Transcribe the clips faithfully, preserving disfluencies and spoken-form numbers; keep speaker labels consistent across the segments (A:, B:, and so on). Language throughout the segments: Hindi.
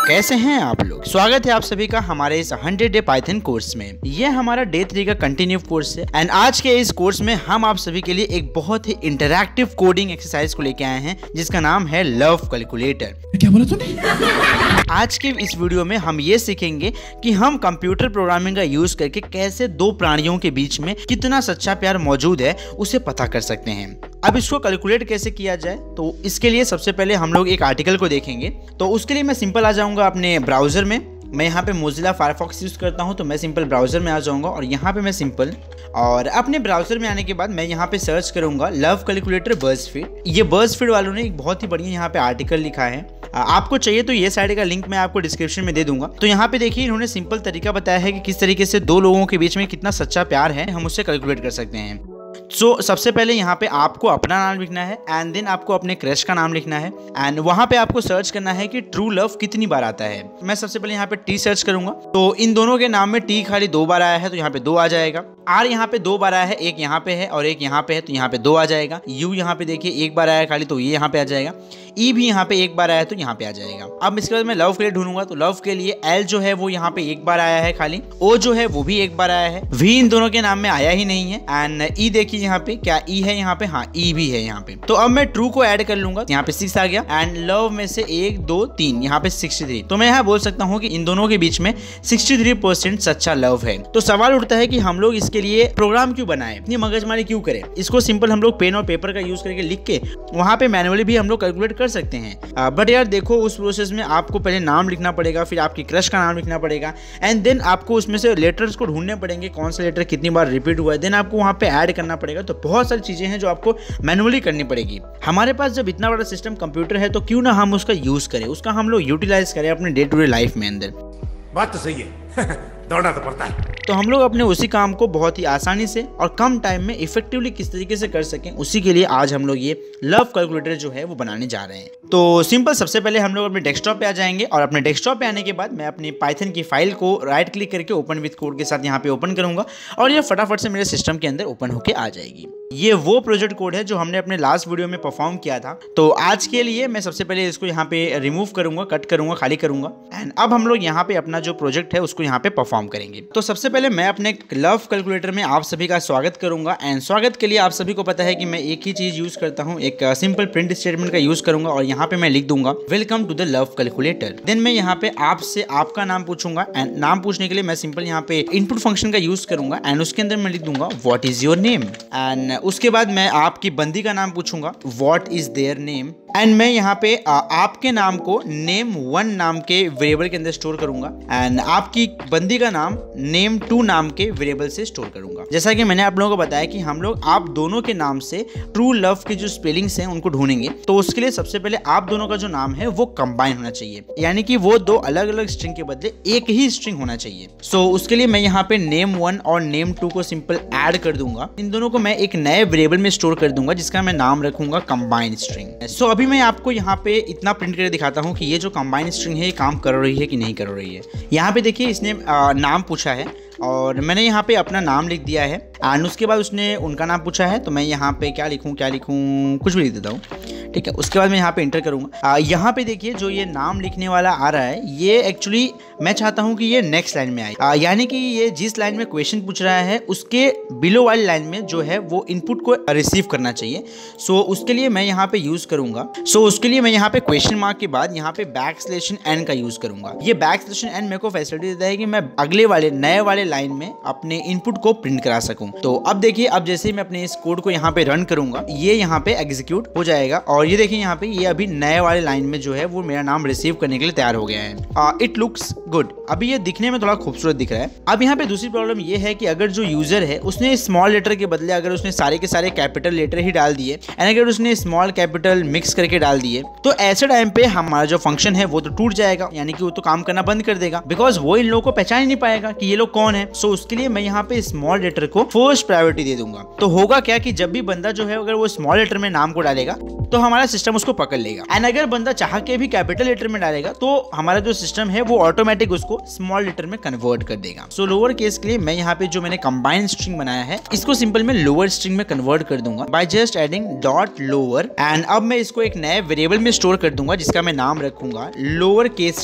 A: कैसे हैं आप लोग। स्वागत है आप सभी का हमारे इस हंड्रेड डे पाइथन कोर्स में। ये हमारा डे थ्री का कंटिन्यू कोर्स है एंड आज के इस कोर्स में हम आप सभी के लिए एक बहुत ही इंटरैक्टिव कोडिंग एक्सरसाइज को लेके आए हैं जिसका नाम है लव कैलकुलेटर।
B: क्या बोला तूने?
A: आज के इस वीडियो में हम ये सीखेंगे कि हम कंप्यूटर प्रोग्रामिंग का यूज करके कैसे दो प्राणियों के बीच में कितना सच्चा प्यार मौजूद है उसे पता कर सकते हैं। अब इसको कैलकुलेट कैसे किया जाए, तो इसके लिए सबसे पहले हम लोग एक आर्टिकल को देखेंगे। तो उसके लिए मैं सिंपल आ जाऊंगा अपने ब्राउजर में। मैं यहाँ पे मोजिला फायरफॉक्स यूज़ करता हूँ, तो मैं सिंपल ब्राउज़र में आ जाऊँगा और यहाँ पे मैं सिंपल और अपने ब्राउज़र में आने के बाद मैं यहाँ पे सर्च करूँगा लव कैलकुलेटर बज़फीड। ये बज़फीड वालों ने एक बहुत ही बढ़िया यहाँ पे आर्टिकल लिखा है। आपको चाहिए तो ये साइड का लिंक मैं आपको डिस्क्रिप्शन में दे दूंगा। तो यहाँ पे देखिए इन्होंने सिंपल तरीका बताया है कि किस तरीके से दो लोगों के बीच में कितना सच्चा प्यार है हम उससे कैलकुलेट कर सकते हैं। सो so, सबसे पहले यहाँ पे आपको अपना नाम लिखना है एंड देन आपको अपने क्रश का नाम लिखना है एंड वहाँ पे आपको सर्च करना है कि ट्रू लव कितनी बार आता है। मैं सबसे पहले यहाँ पे टी सर्च करूंगा, तो इन दोनों के नाम में टी खाली दो बार आया है तो यहाँ पे दो आ जाएगा। आर यहाँ पे दो बार आया है, एक यहाँ पे है और एक यहाँ पे है तो यहाँ पे दो आ जाएगा। यू यहाँ पे देखिए एक बार आया है खाली तो ये यहाँ पे आ जाएगा। ई भी यहाँ पे एक बार आया है तो यहाँ पे आ जाएगा। अब इसके बाद मैं लव के लिए ढूंढूंगा, तो लव के लिए एल जो है वो यहाँ पे एक बार आया है खाली, ओ जो है वो भी एक बार आया है, वी इन दोनों के नाम में आया ही नहीं है एंड ई देखिए यहाँ पे क्या ई है यहाँ पे, हाँ ई भी है यहाँ पे। तो अब मैं ट्रू को ऐड कर लूंगा, यहाँ पे सिक्स आ गया एंड लव में से एक दो तीन यहाँ पे सिक्सटी थ्री। तो मैं यहाँ बोल सकता हूँ कि इन दोनों के बीच में सिक्सटी थ्री परसेंट सच्चा लव है। तो सवाल उठता है कि हम लोग इसके लिए प्रोग्राम क्यों बनाए, इतनी मगजमारी क्यों करें। इसको सिंपल हम लोग पेन और पेपर का यूज करके लिख के वहां पे मैनुअली भी हम लोग कैलकुलेट कर सकते हैं। बट यार देखो उस प्रोसेस में आपको पहले नाम लिखना पड़ेगा, फिर आपकी क्रश का नाम लिखना पड़ेगा एंड देन आपको उसमें से लेटर्स को ढूंढने पड़ेंगे कौन सा लेटर कितनी बार रिपीट हुआ है, देन आपको वहां पे ऐड करना पड़ेगा। तो बहुत सारी चीजें हैं जो आपको मैनुअली करनी पड़ेगी। हमारे पास जब इतना बड़ा सिस्टम कंप्यूटर है तो क्यों ना हम उसका यूज करें, उसका हम लोग यूटिलाइज करें अपने डे टू डे लाइफ में अंदर।
B: बात तो सही है दौड़ना तो पड़ता है।
A: तो हम लोग अपने उसी काम को बहुत ही आसानी से और कम टाइम में इफेक्टिवली किस तरीके से कर सकें, उसी के लिए आज हम लोग ये लव कैलकुलेटर जो है वो बनाने जा रहे हैं। तो सिंपल सबसे पहले हम लोग अपने डेस्कटॉप पे आ जाएंगे और अपने डेस्कटॉप पे आने के बाद मैं अपनी पाइथन की फाइल को राइट क्लिक करके ओपन विद कोड के साथ यहाँ पे ओपन करूंगा और ये फटाफट से मेरे सिस्टम के अंदर ओपन होके आ जाएगी। ये वो प्रोजेक्ट कोड है जो हमने अपने लास्ट वीडियो में परफॉर्म किया था। तो आज के लिए मैं सबसे पहले इसको यहाँ पे रिमूव करूंगा, कट करूंगा, खाली करूंगा एंड अब हम लोग यहाँ पे अपना जो प्रोजेक्ट है उसको यहाँ पे परफॉर्म करेंगे। तो सबसे पहले मैं अपने लव कैलकुलेटर में आप सभी का स्वागत करूंगा एंड स्वागत के लिए आप सभी को पता है कि मैं एक ही चीज यूज करता हूँ, एक सिंपल प्रिंट स्टेटमेंट का यूज करूंगा और यहाँ पे मैं लिख दूंगा welcome to the love calculator. Then मैं यहाँ पे आपसे आपका नाम पूछूंगा एंड नाम पूछने के लिए मैं सिंपल यहाँ पे इनपुट फंक्शन का यूज करूंगा एंड उसके अंदर मैं लिख दूंगा what is your name and उसके बाद मैं आपकी बंदी का नाम पूछूंगा what is their name and मैं यहाँ पे आ, आपके नाम को नेम वन नाम के वेरिएबल के अंदर स्टोर करूंगा एंड आपकी बंदी का नाम नेम टू नाम के वेरिएबल से स्टोर करूंगा। जैसा कि मैंने आप लोगों को बताया कि हम लोग आप दोनों के नाम से ट्रू लव के जो स्पेलिंग्स हैं उनको ढूंढेंगे। तो उसके लिए सबसे पहले आप दोनों का जो नाम है वो कंबाइन होना चाहिए, यानी कि वो दो अलग अलग स्ट्रिंग के बदले एक ही स्ट्रिंग होना चाहिए। सो so, उसके लिए मैं यहाँ पे नेम वन और नेम टू को सिंपल ऐड कर दूंगा। इन दोनों को मैं एक नए वेरिएबल में स्टोर कर दूंगा जिसका मैं नाम रखूंगा कंबाइन स्ट्रिंग। सो अभी मैं आपको यहाँ पे इतना प्रिंट करके दिखाता हूँ कि ये जो कंबाइन स्ट्रिंग है ये काम कर रही है कि नहीं कर रही है। यहाँ पे देखिए इसने आ, नाम पूछा है और मैंने यहाँ पे अपना नाम लिख दिया है एंड उसके बाद उसने उनका नाम पूछा है तो मैं यहाँ पे क्या लिखूँ क्या लिखूँ कुछ भी लिख देता हूँ, ठीक है। उसके बाद मैं यहाँ पे इंटर करूँगा। यहाँ पे देखिए जो ये नाम लिखने वाला आ रहा है ये एक्चुअली मैं चाहता हूँ कि ये नेक्स्ट लाइन में आए, यानी कि ये जिस लाइन में क्वेश्चन पूछ रहा है उसके बिलो वाली लाइन में जो है वो इनपुट को रिसीव करना चाहिए। सो उसके लिए मैं यहाँ पे यूज करूंगा सो उसके लिए मैं यहाँ पे क्वेश्चन मार्क के बाद यहाँ पे बैक स्लेशन एन का यूज करूंगा। ये बैक स्लेशन एन मेरे को फैसिलिटी देता है कि मैं अगले वाले नए वाले लाइन में अपने इनपुट को प्रिंट करा सकूं। तो अब देखिए अब जैसे ही मैं अपने इस कोड को यहाँ पे रन करूंगा ये यहाँ पे एग्जीक्यूट हो जाएगा और ये देखिए यहाँ पे ये अभी नए वाले लाइन में जो है वो मेरा नाम रिसीव करने के लिए तैयार हो गया है। इट लुक्स गुड, अभी ये दिखने में थोड़ा खूबसूरत दिख रहा है। अब यहाँ पे दूसरी प्रॉब्लम ये है कि अगर जो यूजर है उसने स्मॉल लेटर के बदले अगर उसने सारे के सारे कैपिटल लेटर ही डाल दिए एंड अगर उसने स्मॉल कैपिटल मिक्स करके डाल दिए तो ऐसे टाइम पे हमारा जो फंक्शन है वो तो टूट जाएगा, यानी कि वो तो काम करना बंद कर देगा बिकॉज वो इन लोगों को पहचान ही नहीं पाएगा कि ये लोग कौन है। सो उसके लिए मैं यहाँ पे स्मॉल लेटर को फर्स्ट प्रायोरिटी दे दूंगा। तो होगा क्या कि जब भी बंदा जो है अगर वो स्मॉल लेटर में नाम को डालेगा तो हमारा सिस्टम उसको पकड़ लेगा एंड अगर बंदा चाह के भी कैपिटल लेटर में डालेगा तो हमारा जो सिस्टम है वो ऑटोमेटिक उसको स्मॉल लेटर में कन्वर्ट कर देगा। सो लोअर केस के लिए मैं यहाँ पे जो मैंने कंबाइंड स्ट्रिंग बनाया है इसको सिंपल में लोअर स्ट्रिंग में कन्वर्ट कर दूंगा by just adding dot lower and अब मैं इसको एक नए वेरिएबल में स्टोर कर दूंगा जिसका मैं नाम रखूंगा लोअर केस स्ट्रिंग।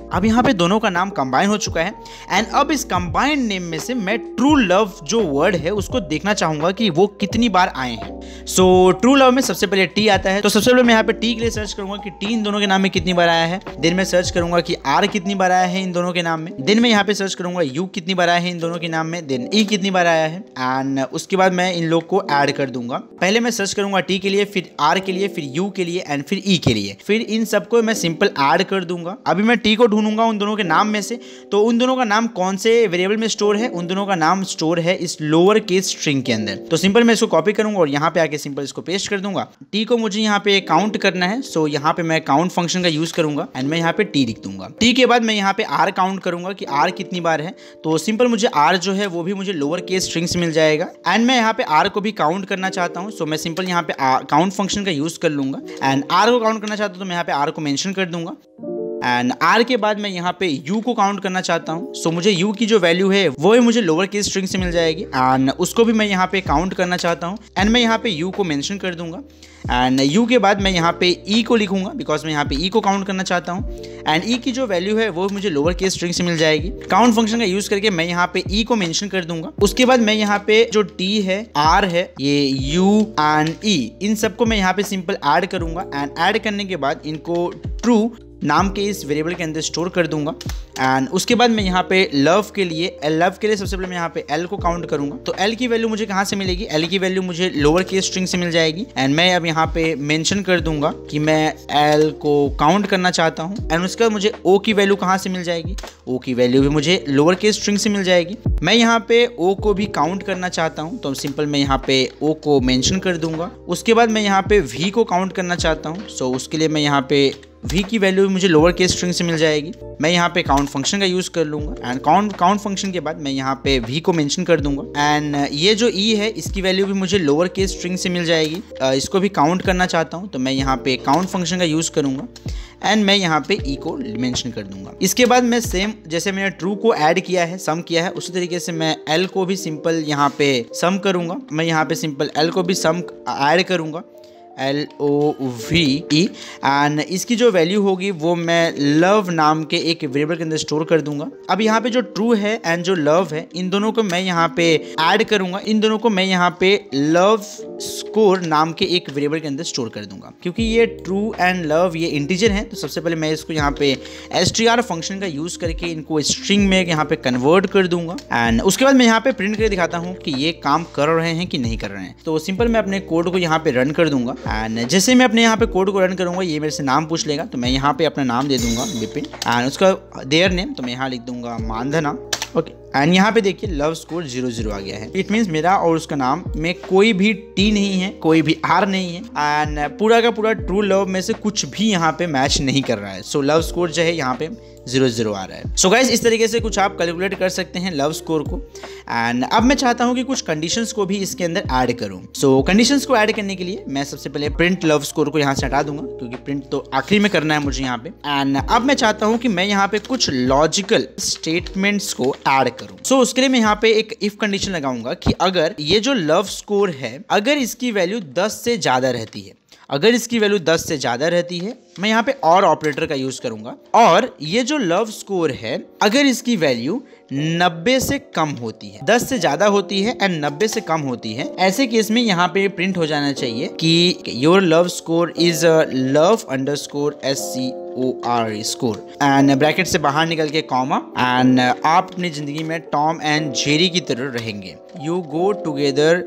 A: अब यहाँ पे दोनों का नाम कंबाइन हो चुका है एंड अब इस कंबाइंड नेम में से मैं ट्रू लव जो वर्ड है उसको देखना चाहूंगा कि वो कितनी बार आए हैं। सो ट्रू लव में सबसे पहले टी आता है, तो सबसे पहले मैं यहाँ पे टी के लिए सर्च करूंगा कि टी इन दोनों के नाम में कितनी बार आया है। देन मैं सर्च करूंगा कि आर कितनी बार आया है इन दोनों के नाम में। देन मैं यहाँ पे सर्च करूंगा यू कितनी बार आया है इन दोनों के नाम में। देन ई कितनी बार आया है एंड उसके बाद मैं इन लोग को ऐड कर दूंगा। पहले मैं सर्च करूंगा टी के लिए, फिर आर के लिए, फिर यू के लिए एंड फिर ई के लिए, फिर इन सबको मैं सिंपल ऐड कर दूंगा। अभी मैं टी को ढूंढूंगा उन दोनों के नाम में से, तो उन दोनों का नाम कौन से वेरिएबल में स्टोर है, उन दोनों का नाम स्टोर है इस लोअर केस स्ट्रिंग के अंदर। तो सिंपल मैं इसको कॉपी करूंगा और यहाँ पे आके सिंपल इसको पेस्ट कर दूंगा। टी को मुझे यहाँ पे काउंट करना है, सो यहाँ पे मैं काउंट फंक्शन का यूज करूंगा एंड मैं यहाँ पे टी लिख दूंगा। टी के बाद मैं यहाँ पे आर काउंट करूंगा कि आर कितनी बार है, तो सिंपल मुझे आर जो है वो भी मुझे लोअर केस स्ट्रिंग से मिल जाएगा एंड मैं यहाँ पे आर को भी काउंट करना चाहता हूँ, सो मैं सिंपल यहाँ पे काउंट फंक्शन का यूज कर लूंगा एंड आर को काउंट करना चाहता हूँ तो मैं यहाँ पे आर को मेंशन कर दूंगा एंड आर के बाद मैं यहाँ पे यू को काउंट करना चाहता हूँ, सो मुझे यू की जो वैल्यू है वो ही मुझे लोअर केस स्ट्रिंग से मिल जाएगी एंड उसको भी मैं यहाँ पे काउंट करना चाहता हूँ एंड मैं यहाँ पे यू को मेंशन कर दूंगा एंड यू के बाद मैं यहाँ पे ई को लिखूंगा बिकॉज मैं यहाँ पे ई को काउंट करना चाहता हूँ एंड ई की जो वैल्यू है वो मुझे लोअर केस स्ट्रिंग से मिल जाएगी। काउंट फंक्शन का यूज करके मैं यहाँ पे ई को मेंशन कर दूंगा। उसके बाद मैं यहाँ पे जो टी है, आर है, ये यू एंड ई, इन सबको मैं यहाँ पे सिंपल ऐड करूंगा एंड ऐड करने के बाद इनको ट्रू नाम के इस वेरिएबल के अंदर स्टोर कर दूंगा एंड उसके बाद मैं यहाँ पे लव के लिए लव के लिए सबसे पहले मैं यहाँ पे एल को काउंट करूंगा। तो एल की वैल्यू मुझे कहाँ से मिलेगी, एल की वैल्यू मुझे लोअर केस स्ट्रिंग से मिल जाएगी एंड मैं अब यहाँ पे मेंशन कर दूंगा कि मैं एल को काउंट करना चाहता हूँ एंड उसके बाद मुझे ओ की वैल्यू कहाँ से मिल जाएगी, ओ की वैल्यू भी मुझे लोअर केस स्ट्रिंग से मिल जाएगी। मैं यहाँ पे ओ को भी काउंट करना चाहता हूँ, तो सिंपल मैं यहाँ पे ओ को मेंशन कर दूंगा। उसके बाद मैं यहाँ पे वी को काउंट करना चाहता हूँ, सो उसके लिए मैं यहाँ पे v की वैल्यू मुझे लोअर केस स्ट्रिंग से मिल जाएगी। मैं यहाँ पे काउंट फंक्शन का यूज कर लूंगा एंड काउंट काउंट फंक्शन के बाद मैं यहाँ पे v को मेंशन कर दूंगा एंड ये जो e है इसकी वैल्यू भी मुझे लोअर केस स्ट्रिंग से मिल जाएगी। इसको भी काउंट करना चाहता हूँ तो मैं यहाँ पे काउंट फंक्शन का यूज करूंगा एंड मैं यहाँ पे ई को मेंशन कर दूंगा। इसके बाद मैं सेम जैसे मैंने ट्रू को ऐड किया है, सम किया है, उसी तरीके से मैं एल को भी सिंपल यहाँ पे सम करूंगा। मैं यहाँ पे सिंपल एल को भी सम ऐड करूंगा, L O V E and इसकी जो वैल्यू होगी वो मैं लव नाम के एक वेरिएबल के अंदर स्टोर कर दूंगा। अब यहाँ पे जो ट्रू है एंड जो लव है इन दोनों को मैं यहाँ पे ऐड करूंगा, इन दोनों को मैं यहाँ पे लव स्कोर नाम के एक वेरिएबल के अंदर स्टोर कर दूंगा। क्योंकि ये ट्रू एंड लव ये इंटीजर है तो सबसे पहले मैं इसको यहाँ पे एसटीआर फंक्शन का यूज करके इनको स्ट्रिंग में यहाँ पे कन्वर्ट कर दूंगा एंड उसके बाद मैं यहाँ पे प्रिंट करके दिखाता हूँ कि ये काम कर रहे हैं कि नहीं कर रहे हैं। तो सिंपल मैं अपने कोड को यहाँ पे रन कर दूंगा एंड जैसे मैं अपने यहाँ पे कोड को रन करूंगा ये मेरे से नाम पूछ लेगा, तो मैं यहाँ पे अपना नाम दे दूंगा विपिन एंड उसका देयर नेम तो मैं यहाँ लिख दूंगा मानधना। ओके एंड यहाँ पे देखिए लव स्कोर जीरो जीरो आ गया है। इट मीन्स मेरा और उसका नाम में कोई भी टी नहीं है, कोई भी आर नहीं है एंड पूरा का पूरा ट्रू लव में से कुछ भी यहाँ पे मैच नहीं कर रहा है। सो लव स्कोर जो है यहाँ पे जीरो जीरो आ रहा है। सो so गाइज इस तरीके से कुछ आप कैलकुलेट कर सकते हैं लव स्कोर को एंड अब मैं चाहता हूँ कि कुछ कंडीशंस को भी इसके अंदर ऐड करूँ। सो so, कंडीशंस को ऐड करने के लिए मैं सबसे पहले प्रिंट लव स्कोर को यहाँ से हटा दूंगा क्योंकि प्रिंट तो आखिरी में करना है मुझे यहाँ पे एंड अब मैं चाहता हूँ कि मैं यहाँ पे कुछ लॉजिकल स्टेटमेंट्स को ऐड करूँ। सो so, उसके लिए मैं यहाँ पे एक इफ कंडीशन लगाऊंगा कि अगर ये जो लव स्कोर है अगर इसकी वैल्यू दस से ज्यादा रहती है, अगर इसकी वैल्यू दस से ज़्यादा रहती है मैं यहाँ पे और ऑपरेटर का यूज़ करूँगा और ये जो लव स्कोर है अगर इसकी वैल्यू नब्बे से कम होती है, दस से ज़्यादा होती है एंड नब्बे से कम होती है, ऐसे केस में यहाँ पे प्रिंट हो जाना चाहिए कि your love score is love under score S C O R score and bracket से बाहर निकल के कॉमा एंड आप अपनी ज़िंदगी में टॉम एंड जेरी की तरह रहेंगे। You go together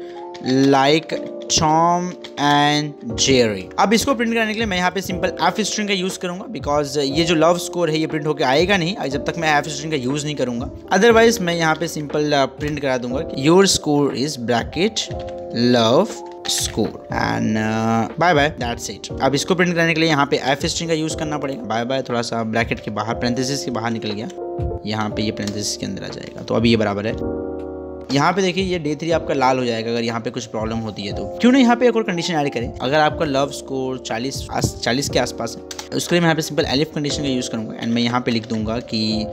A: like Tom and Jerry. अब इसको प्रिंट करने के लिए मैं यहाँ पे सिंपल एफ स्ट्रिंग का यूज करूंगा बिकॉज ये जो लव स्कोर है ये प्रिंट होकर आएगा नहीं जब तक मैं एफ स्ट्रिंग का यूज नहीं करूंगा। अदरवाइज मैं यहाँ पे सिंपल प्रिंट करा दूंगा कि your score is bracket love score and bye bye, that's it. अब इसको प्रिंट करने के लिए यहाँ पे एफ स्ट्रिंग का यूज करना पड़ेगा। बाय बाय थोड़ा सा ब्रैकेट के बाहर पैरेंथेसिस के बाहर निकल गया, यहाँ पे ये पैरेंथेसिस के अंदर आ जाएगा तो अभी ये बराबर है। यहाँ पे देखिए ये डे थ्री आपका लाल हो जाएगा अगर यहाँ पे कुछ प्रॉब्लम होती है तो। क्यों ना यहाँ पे एक और कंडीशन ऐड करें, अगर आपका लव स्कोर चालीस चालीस के आसपास है उसके लिए मैं यहाँ पे सिंपल एलिफ कंडीशन का यूज़ करूँगा एंड मैं यहाँ पे लिख दूंगा कि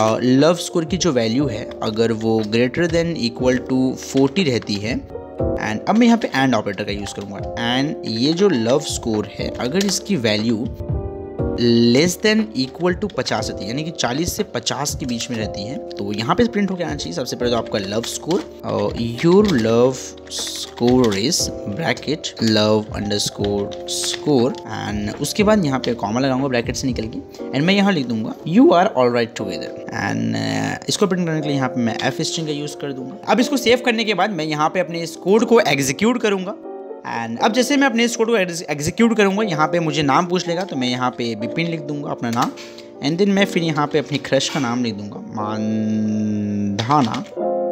A: लव स्कोर की जो वैल्यू है अगर वो greater than equal to forty रहती है एंड अब मैं यहाँ पे एंड ऑपरेटर का यूज़ करूँगा एंड ये जो लव स्कोर है अगर इसकी value less than equal to पचास रहती है, यानी कि चालीस से पचास के बीच में रहती है। तो यहाँ पे प्रिंट होकर आना चाहिए सबसे पहले तो आपका love score, your love score is bracket love underscore score, and उसके बाद यहाँ पे कॉमा लगाऊंगा ब्रैकेट से निकल के, एंड मैं यहाँ लिख दूंगा you are alright together, and इसको प्रिंट करने के लिए यहाँ पे मैं एफ स्ट्रिंग का यूज कर दूंगा। अब इसको सेव करने के बाद मैं यहाँ पे अपने इस कोड को एग्जीक्यूट करूंगा, एंड अब जैसे मैं अपने इस कोड को एग्जीक्यूट करूंगा यहाँ पे मुझे नाम पूछ लेगा, तो मैं यहाँ पे बिपिन लिख दूंगा अपना नाम, एंड देन मैं फिर यहाँ पे अपनी क्रश का नाम लिख दूंगा मानधाना,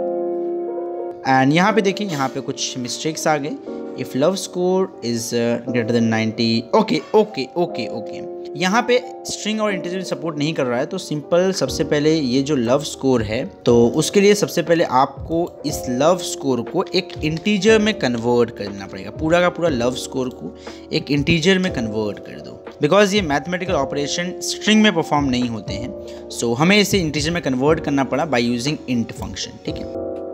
A: एंड यहाँ पे देखिए यहाँ पे कुछ मिस्टेक्स आ गए। If love score is greater than ninety, okay okay okay okay यहाँ पे स्ट्रिंग और इंटीजर सपोर्ट नहीं कर रहा है, तो सिंपल सबसे पहले ये जो लव स्कोर है तो उसके लिए सबसे पहले आपको इस लव स्कोर को एक इंटीजर में कन्वर्ट कर देना पड़ेगा। पूरा का पूरा लव स्कोर को एक इंटीजर में कन्वर्ट कर दो, बिकॉज ये मैथमेटिकल ऑपरेशन स्ट्रिंग में परफॉर्म नहीं होते हैं, सो हमें इसे इंटीजर में कन्वर्ट करना पड़ा बाय यूजिंग इंट फंक्शन। ठीक है,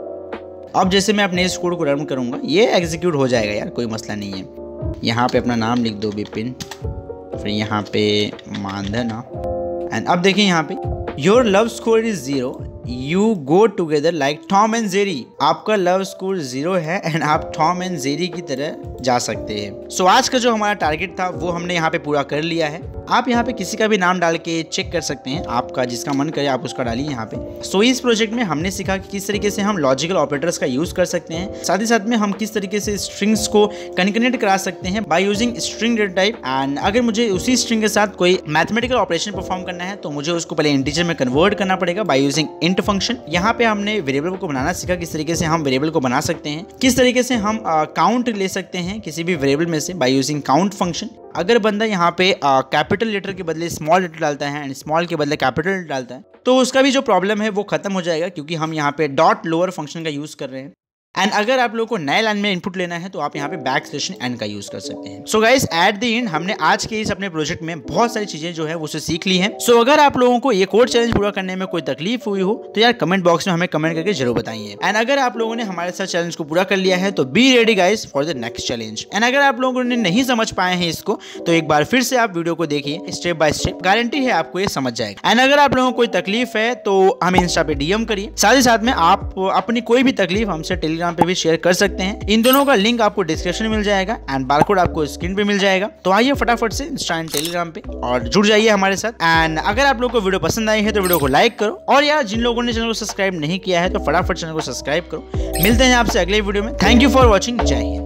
A: अब जैसे मैं अपने इस कोड को रन करूँगा ये एग्जीक्यूट हो जाएगा यार, कोई मसला नहीं है। यहाँ पे अपना नाम लिख दो बिपिन, फिर यहाँ पे मानधना, एंड अब देखिए यहाँ पे your love score is zero, you go together like Tom and Jerry. आपका लव स्कोर जीरो है एंड आप टॉम एंड जेरी की तरह जा सकते हैं। सो so, आज का जो हमारा टारगेट था वो हमने यहाँ पे पूरा कर लिया है। आप यहाँ पे किसी का भी नाम डाल के चेक कर सकते हैं, आपका जिसका मन करे आप उसका डालिए यहाँ पे। सो so, इस प्रोजेक्ट में हमने सीखा कि किस तरीके से हम लॉजिकल ऑपरेटर्स का यूज कर सकते हैं, साथ ही साथ में हम किस तरीके से स्ट्रिंग्स को कनेक्ट करा सकते हैं by using string data type, and अगर मुझे उसी स्ट्रिंग के साथ कोई मैथमेटिकल ऑपरेशन परफॉर्म करना है तो मुझे उसको पहले इंटीजर में कन्वर्ट करना पड़ेगा बाय यूजिंग इंट फंक्शन। यहाँ पे हमने वेरिएबल को बनाना सीखा, किस तरीके से हम वेरिएबल को बना सकते हैं, किस तरीके से हम काउंट ले सकते हैं किसी भी वेरिएबल में से बाय यूजिंग काउंट फंक्शन। अगर बंदा यहाँ पे कैपिटल लेटर के बदले स्मॉल लेटर डालता है एंड स्मॉल के बदले कैपिटल लेटर डालता है तो उसका भी जो प्रॉब्लम है वो खत्म हो जाएगा, क्योंकि हम यहाँ पे डॉट लोअर फंक्शन का यूज कर रहे हैं। एंड अगर आप लोगों को नए लाइन में इनपुट लेना है तो आप यहाँ पे बैक स्लैश एन का यूज कर सकते हैं। So guys at the end हमने आज के इस अपने प्रोजेक्ट में बहुत सारी चीजें जो है वो सीख ली हैं। सो so, अगर आप लोगों को ये कोड चैलेंज पूरा करने में कोई तकलीफ हुई हो तो यार कमेंट बॉक्स में हमें कमेंट करके जरूर बताइए। एंड अगर आप लोगों ने हमारे साथ चैलेंज को पूरा कर लिया है तो be ready guys for the next challenge. And अगर आप लोगों ने नहीं समझ पाए हैं इसको तो एक बार फिर से आप वीडियो को देखिए स्टेप बाय स्टेप, गारंटी है आपको ये समझ जाएगा। एंड अगर आप लोगों को कोई तकलीफ है तो हमें इंस्टा पे डीएम करिए, साथ ही साथ में आप अपनी कोई भी तकलीफ हमसे टेलीग्राम पे भी शेयर कर सकते हैं। इन दोनों का लिंक आपको डिस्क्रिप्शन में मिल जाएगा एंड बारकोड आपको स्क्रीन पे मिल जाएगा। तो आइए फटाफट से इंस्टा एंड टेलीग्राम पे और जुड़ जाइए हमारे साथ। एंड अगर आप लोगों को वीडियो पसंद आई है तो वीडियो को लाइक करो, और यार जिन लोगों ने चैनल को सब्सक्राइब नहीं किया है तो फटाफट चैनल को सब्सक्राइब करो। मिलते हैं आपसे अगले वीडियो में। थैंक यू फॉर वॉचिंग, जय हिंद।